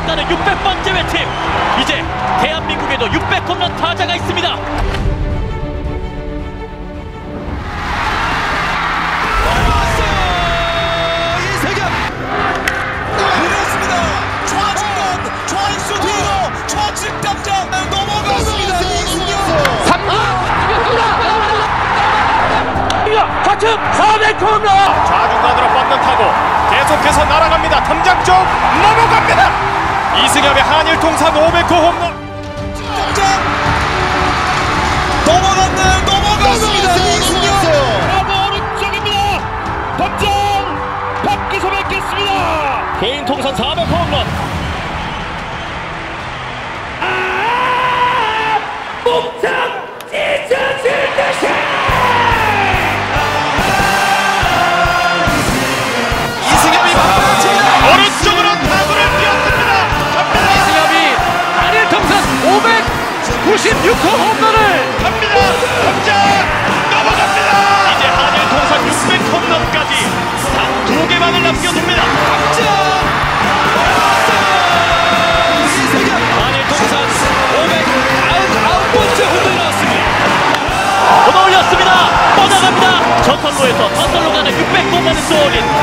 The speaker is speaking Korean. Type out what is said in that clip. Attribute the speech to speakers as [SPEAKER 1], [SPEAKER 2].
[SPEAKER 1] 만나는 600번째 외침. 이제 대한민국에도 600홈런 타자가 있습니다. 좌측 400홈런!
[SPEAKER 2] 좌중간으로 뻗는 타고 계속해서 날아갑니다. 탐장 쪽 넘어갑니다. 이승엽의 한일 통산 500호 홈런.
[SPEAKER 3] 넘어갔습니다. 이승엽
[SPEAKER 1] 바로 오른쪽입니다. 탐장 밖에서 뵙겠습니다. 개인 통산 400홈런. 목장 찢어질 듯이
[SPEAKER 2] 오른쪽으로 타구를 뛰었습니다.
[SPEAKER 1] 이승엽이 한일 통산 596호 홈런을
[SPEAKER 2] 갑니다. 탐장 넘어갑니다. 이제 한일 통산 600 홈런까지 단 2개만을 남겨둡니다.
[SPEAKER 1] 한일 통산 599번째 홈런이 나왔습니다. 걷어 올렸습니다. 뻗어갑니다. 저털로에서 저털로 가는 600홈런을 쏘올린